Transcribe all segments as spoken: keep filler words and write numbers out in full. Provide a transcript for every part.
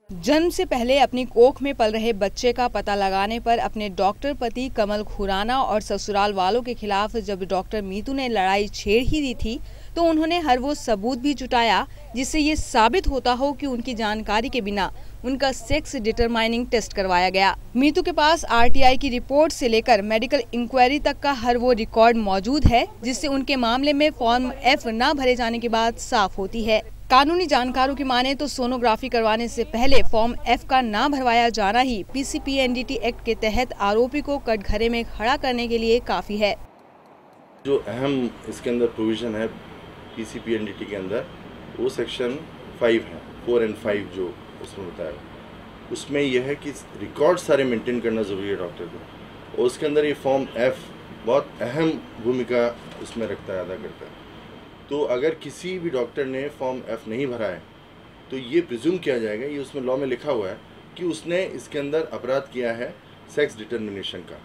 जन्म से पहले अपनी कोख में पल रहे बच्चे का पता लगाने पर अपने डॉक्टर पति कमल खुराना और ससुराल वालों के खिलाफ जब डॉक्टर मीतू ने लड़ाई छेड़ ही दी थी तो उन्होंने हर वो सबूत भी जुटाया जिससे ये साबित होता हो कि उनकी जानकारी के बिना उनका सेक्स डिटरमाइनिंग टेस्ट करवाया गया। मीतू के पास आरटीआई की रिपोर्ट से लेकर मेडिकल इंक्वायरी तक का हर वो रिकॉर्ड मौजूद है जिससे उनके मामले में फॉर्म एफ न भरे जाने की बात साफ होती है। कानूनी जानकारों की माने तो सोनोग्राफी करवाने से पहले फॉर्म एफ का ना भरवाया जाना ही पीसीपीएनडीटी एक्ट के तहत आरोपी को कटघरे में खड़ा करने के लिए काफी है। जो अहम इसके अंदर प्रोविजन है पीसीपीएनडीटी के अंदर वो सेक्शन फाइव है, फोर एंड फाइव जो उसमें बताया, उसमें यह है कि रिकॉर्ड सारे मेंटेन करना ज़रूरी है डॉक्टर को, और उसके अंदर ये फॉर्म एफ बहुत अहम भूमिका उसमें रखता है, अदा करता है। तो अगर किसी भी डॉक्टर ने फॉर्म एफ नहीं भरा है तो ये प्रिज्यूम किया जाएगा, ये उसमें लॉ में लिखा हुआ है कि उसने इसके अंदर अपराध किया है सेक्स डिटरमिनेशन का।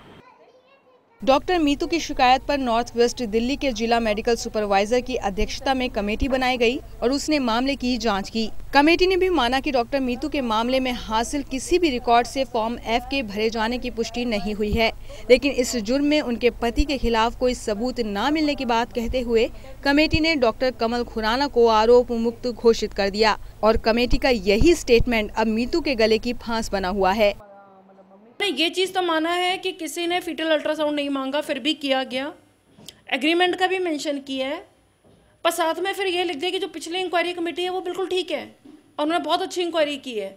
डॉक्टर मीतू की शिकायत पर नॉर्थ वेस्ट दिल्ली के जिला मेडिकल सुपरवाइजर की अध्यक्षता में कमेटी बनाई गई और उसने मामले की जांच की। कमेटी ने भी माना कि डॉक्टर मीतू के मामले में हासिल किसी भी रिकॉर्ड से फॉर्म एफ के भरे जाने की पुष्टि नहीं हुई है, लेकिन इस जुर्म में उनके पति के खिलाफ कोई सबूत न मिलने की बात कहते हुए कमेटी ने डॉक्टर कमल खुराना को आरोप मुक्त घोषित कर दिया और कमेटी का यही स्टेटमेंट अब मीतू के गले की फांस बना हुआ है। ये चीज़ तो माना है कि किसी ने फीटल अल्ट्रासाउंड नहीं मांगा फिर भी किया गया, एग्रीमेंट का भी मेंशन किया है, पर साथ में फिर ये लिख दिया कि जो पिछली इंक्वायरी कमेटी है वो बिल्कुल ठीक है और उन्होंने बहुत अच्छी इंक्वायरी की है।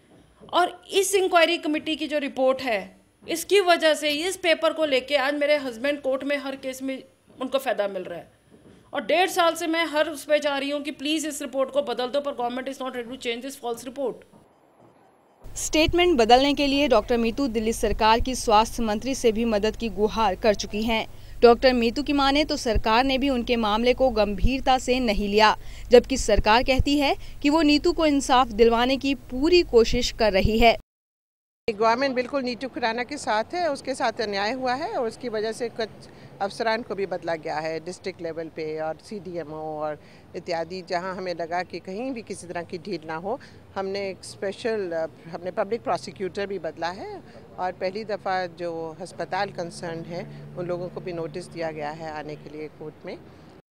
और इस इंक्वायरी कमेटी की जो रिपोर्ट है इसकी वजह से इस पेपर को लेके आज मेरे हस्बैंड कोर्ट में हर केस में उनको फ़ायदा मिल रहा है और डेढ़ साल से मैं हर उस पर जा रही हूँ कि प्लीज़ इस रिपोर्ट को बदल दो, पर government is not ready to change this false report. Statement बदलने के लिए डॉक्टर मीतू दिल्ली सरकार की स्वास्थ्य मंत्री से भी मदद की गुहार कर चुकी हैं। डॉक्टर मीतू की माने तो सरकार ने भी उनके मामले को गंभीरता से नहीं लिया, जबकि सरकार कहती है कि वो नीतू को इंसाफ दिलवाने की पूरी कोशिश कर रही है। गवर्नमेंट बिल्कुल नीतू खुराना के साथ है, उसके साथ अन्याय हुआ है और उसकी वजह से कुछ अफसरान को भी बदला गया है डिस्ट्रिक्ट लेवल पे और सीडीएमओ और इत्यादि। जहां हमें लगा कि कहीं भी किसी तरह की ढील ना हो, हमने एक स्पेशल हमने पब्लिक प्रोसिक्यूटर भी बदला है और पहली दफ़ा जो अस्पताल कंसर्न है उन लोगों को भी नोटिस दिया गया है आने के लिए कोर्ट में।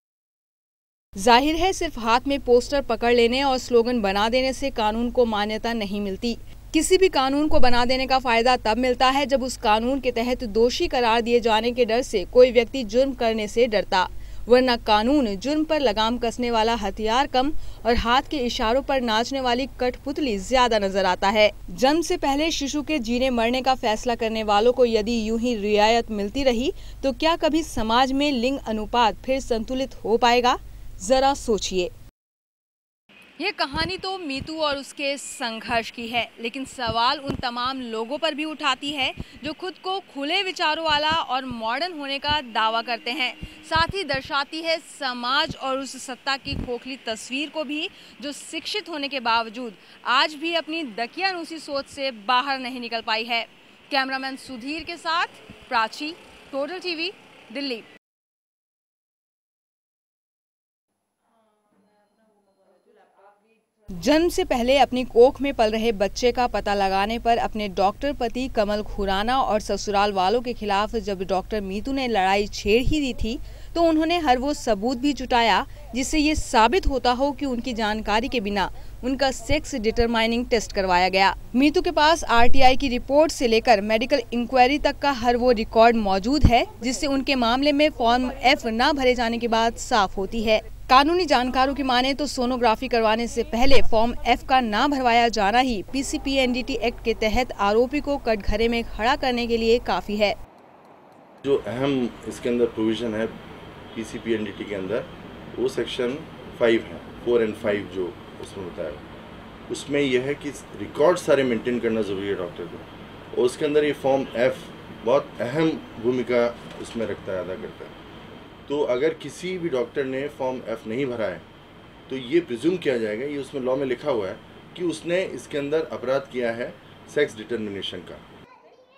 जाहिर है सिर्फ हाथ में पोस्टर पकड़ लेने और स्लोगन बना देने से कानून को मान्यता नहीं मिलती। किसी भी कानून को बना देने का फायदा तब मिलता है जब उस कानून के तहत दोषी करार दिए जाने के डर से कोई व्यक्ति जुर्म करने से डरता, वरना कानून जुर्म पर लगाम कसने वाला हथियार कम और हाथ के इशारों पर नाचने वाली कठपुतली ज्यादा नजर आता है। जन्म से पहले शिशु के जीने मरने का फैसला करने वालों को यदि यूं ही रियायत मिलती रही तो क्या कभी समाज में लिंग अनुपात फिर संतुलित हो पाएगा? जरा सोचिए। ये कहानी तो मीतू और उसके संघर्ष की है, लेकिन सवाल उन तमाम लोगों पर भी उठाती है जो खुद को खुले विचारों वाला और मॉडर्न होने का दावा करते हैं। साथ ही दर्शाती है समाज और उस सत्ता की खोखली तस्वीर को भी जो शिक्षित होने के बावजूद आज भी अपनी दकियानूसी सोच से बाहर नहीं निकल पाई है। कैमरामैन सुधीर के साथ प्राची, टोटल टीवी, दिल्ली। जन्म से पहले अपनी कोख में पल रहे बच्चे का पता लगाने पर अपने डॉक्टर पति कमल खुराना और ससुराल वालों के खिलाफ जब डॉक्टर मीतू ने लड़ाई छेड़ ही दी थी तो उन्होंने हर वो सबूत भी जुटाया जिससे ये साबित होता हो कि उनकी जानकारी के बिना उनका सेक्स डिटरमाइनिंग टेस्ट करवाया गया। मीतू के पास आरटीआई की रिपोर्ट से लेकर मेडिकल इंक्वायरी तक का हर वो रिकॉर्ड मौजूद है जिससे उनके मामले में फॉर्म एफ न भरे जाने की बात साफ होती है। कानूनी जानकारों की माने तो सोनोग्राफी करवाने से पहले फॉर्म एफ का ना भरवाया जाना ही पीसीपीएनडीटी एक्ट के तहत आरोपी को कटघरे में खड़ा करने के लिए काफी है। जो अहम इसके अंदर प्रोविजन है पीसीपीएनडीटी के अंदर वो सेक्शन फाइव है, फोर एंड फाइव जो उसमें बताया, उसमें यह है कि रिकॉर्ड सारे मेंटेन करना ज़रूरी है डॉक्टर को, और उसके अंदर ये फॉर्म एफ बहुत अहम भूमिका उसमें रखता है, अदा करता है। तो अगर किसी भी डॉक्टर ने फॉर्म एफ नहीं भरा है तो ये प्रिज्यूम किया जाएगा, ये उसमें लॉ में लिखा हुआ है कि उसने इसके अंदर अपराध किया है सेक्स डिटरमिनेशन का।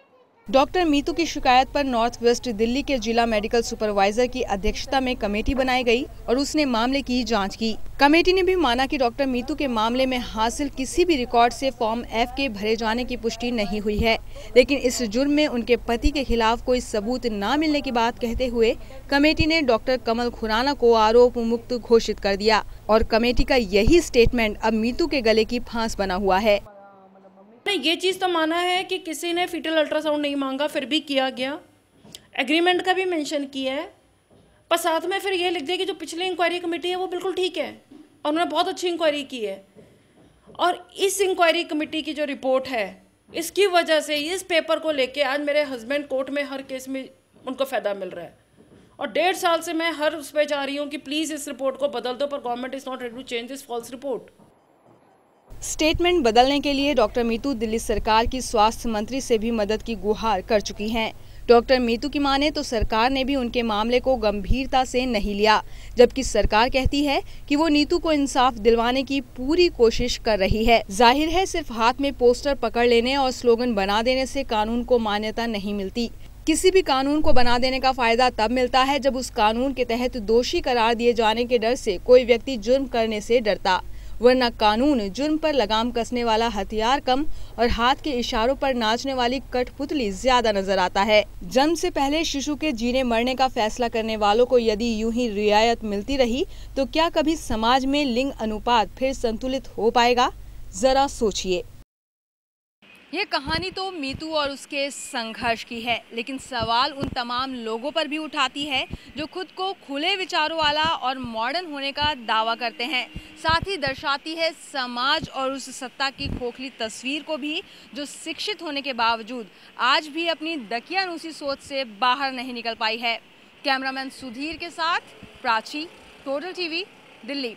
डॉक्टर मीतू की शिकायत पर नॉर्थ वेस्ट दिल्ली के जिला मेडिकल सुपरवाइजर की अध्यक्षता में कमेटी बनाई गई और उसने मामले की जांच की। कमेटी ने भी माना कि डॉक्टर मीतू के मामले में हासिल किसी भी रिकॉर्ड से फॉर्म एफ के भरे जाने की पुष्टि नहीं हुई है, लेकिन इस जुर्म में उनके पति के खिलाफ कोई सबूत न मिलने की बात कहते हुए कमेटी ने डॉक्टर कमल खुराना को आरोप मुक्त घोषित कर दिया और कमेटी का यही स्टेटमेंट अब मीतू के गले की फांस बना हुआ है। नहीं, ये चीज़ तो माना है कि किसी ने फीटल अल्ट्रासाउंड नहीं मांगा, फिर भी किया गया। एग्रीमेंट का भी मेंशन किया है, पर साथ में फिर ये लिख दिया कि जो पिछली इंक्वायरी कमेटी है वो बिल्कुल ठीक है और उन्होंने बहुत अच्छी इंक्वायरी की है। और इस इंक्वायरी कमेटी की जो रिपोर्ट है, इसकी वजह से इस पेपर को लेके आज मेरे हस्बैंड कोर्ट में हर केस में उनको फ़ायदा मिल रहा है। और डेढ़ साल से मैं हर उस पर जा रही हूँ कि प्लीज़ इस रिपोर्ट को बदल दो, पर government is not ready to change this false report. Statement बदलने के लिए डॉक्टर मीतू दिल्ली सरकार की स्वास्थ्य मंत्री से भी मदद की गुहार कर चुकी हैं। डॉक्टर मीतू की माने तो सरकार ने भी उनके मामले को गंभीरता से नहीं लिया, जबकि सरकार कहती है कि वो नीतू को इंसाफ दिलवाने की पूरी कोशिश कर रही है। जाहिर है सिर्फ हाथ में पोस्टर पकड़ लेने और स्लोगन बना देने से कानून को मान्यता नहीं मिलती। किसी भी कानून को बना देने का फायदा तब मिलता है जब उस कानून के तहत दोषी करार दिए जाने के डर से कोई व्यक्ति जुर्म करने से डरता, वरना कानून जुर्म पर लगाम कसने वाला हथियार कम और हाथ के इशारों पर नाचने वाली कठपुतली ज्यादा नजर आता है। जन्म से पहले शिशु के जीने मरने का फैसला करने वालों को यदि यूं ही रियायत मिलती रही तो क्या कभी समाज में लिंग अनुपात फिर संतुलित हो पाएगा? जरा सोचिए। ये कहानी तो मीतू और उसके संघर्ष की है, लेकिन सवाल उन तमाम लोगों पर भी उठाती है जो खुद को खुले विचारों वाला और मॉडर्न होने का दावा करते हैं। साथ ही दर्शाती है समाज और उस सत्ता की खोखली तस्वीर को भी जो शिक्षित होने के बावजूद आज भी अपनी दकियानूसी सोच से बाहर नहीं निकल पाई है। कैमरामैन सुधीर के साथ Prachi, total TV, Delhi.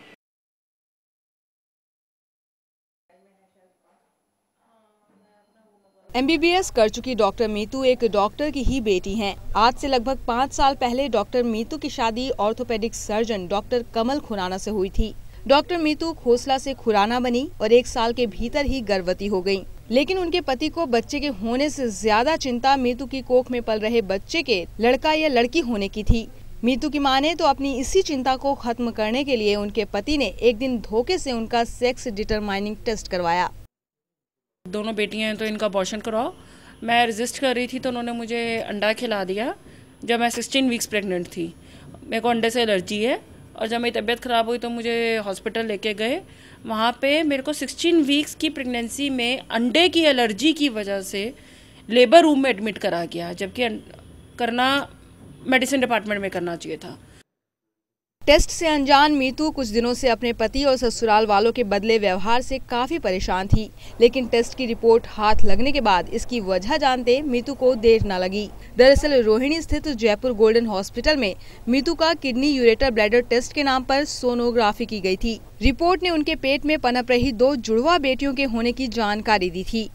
MBBS कर चुकी डॉक्टर मीतू एक डॉक्टर की ही बेटी हैं। आज से लगभग पाँच साल पहले डॉक्टर मीतू की शादी orthopaedic surgeon doctor Kamal Khurana से हुई थी। डॉक्टर मीतू खोसला से खुराना बनी और एक साल के भीतर ही गर्भवती हो गयी, लेकिन उनके पति को बच्चे के होने से ज्यादा चिंता मीतू की कोख में पल रहे बच्चे के लड़का या लड़की होने की थी। मीतू की माने तो अपनी इसी चिंता को खत्म करने के लिए उनके पति ने एक दिन धोखे से उनका सेक्स डिटरमाइनिंग टेस्ट करवाया। दोनों बेटियां हैं तो इनका अबॉर्शन करवाओ। मैं रेजिस्ट कर रही थी तो उन्होंने मुझे अंडा खिला दिया जब मैं सिक्सटीन वीक्स प्रेग्नेंट थी। मेरे को अंडे से एलर्जी है और जब मेरी तबीयत ख़राब हुई तो मुझे हॉस्पिटल लेके गए। वहाँ पे मेरे को सिक्सटीन वीक्स की प्रेगनेंसी में अंडे की एलर्जी की वजह से लेबर रूम में एडमिट करा गया, जबकि करना मेडिसिन डिपार्टमेंट में करना चाहिए था। टेस्ट से अनजान मीतू कुछ दिनों से अपने पति और ससुराल वालों के बदले व्यवहार से काफी परेशान थी, लेकिन टेस्ट की रिपोर्ट हाथ लगने के बाद इसकी वजह जानते मीतू को देर न लगी। दरअसल रोहिणी स्थित जयपुर गोल्डन हॉस्पिटल में मीतू का किडनी यूरेटर ब्लैडर टेस्ट के नाम पर सोनोग्राफी की गई थी। रिपोर्ट ने उनके पेट में पनप रही दो जुड़वा बेटियों के होने की जानकारी दी थी।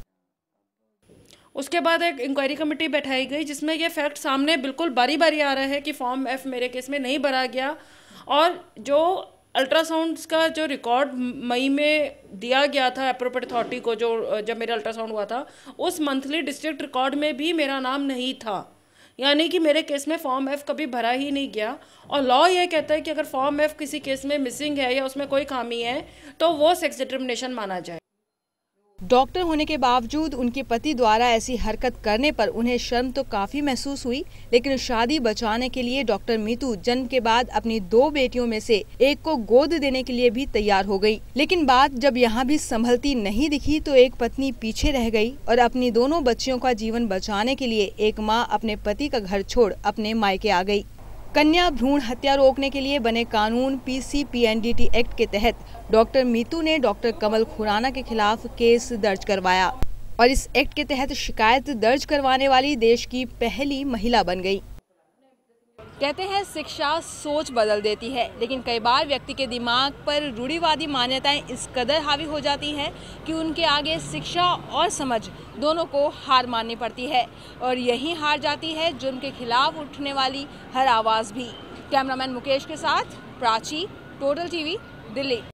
उसके बाद एक इंक्वायरी कमेटी बैठाई गई जिसमें ये फैक्ट सामने बिल्कुल बारी बारी आ रहा है कि फॉर्म एफ मेरे केस में नहीं भरा गया और जो अल्ट्रासाउंड्स का जो रिकॉर्ड मई में दिया गया था एप्रोप्रिएट अथॉरिटी को, जो जब मेरा अल्ट्रासाउंड हुआ था, उस मंथली डिस्ट्रिक्ट रिकॉर्ड में भी मेरा नाम नहीं था। यानी कि मेरे केस में फॉर्म एफ कभी भरा ही नहीं गया। और लॉ ये कहता है कि अगर फॉर्म एफ किसी केस में मिसिंग है या उसमें कोई खामी है तो वो सेक्स डिटर्मिनेशन माना जाए। डॉक्टर होने के बावजूद उनके पति द्वारा ऐसी हरकत करने पर उन्हें शर्म तो काफी महसूस हुई, लेकिन शादी बचाने के लिए डॉक्टर मीतू जन्म के बाद अपनी दो बेटियों में से एक को गोद देने के लिए भी तैयार हो गई। लेकिन बात जब यहाँ भी संभलती नहीं दिखी तो एक पत्नी पीछे रह गई और अपनी दोनों बच्चियों का जीवन बचाने के लिए एक माँ अपने पति का घर छोड़ अपने मायके आ गई। कन्या भ्रूण हत्या रोकने के लिए बने कानून पीसीपीएनडीटी एक्ट के तहत डॉक्टर मीतू ने डॉक्टर कमल खुराना के खिलाफ केस दर्ज करवाया और इस एक्ट के तहत शिकायत दर्ज करवाने वाली देश की पहली महिला बन गई। कहते हैं शिक्षा सोच बदल देती है, लेकिन कई बार व्यक्ति के दिमाग पर रूढ़िवादी मान्यताएं इस कदर हावी हो जाती हैं कि उनके आगे शिक्षा और समझ दोनों को हार माननी पड़ती है और यही हार जाती है जुर्म के खिलाफ उठने वाली हर आवाज़ भी। कैमरामैन मुकेश के साथ प्राची, टोटल टीवी, दिल्ली।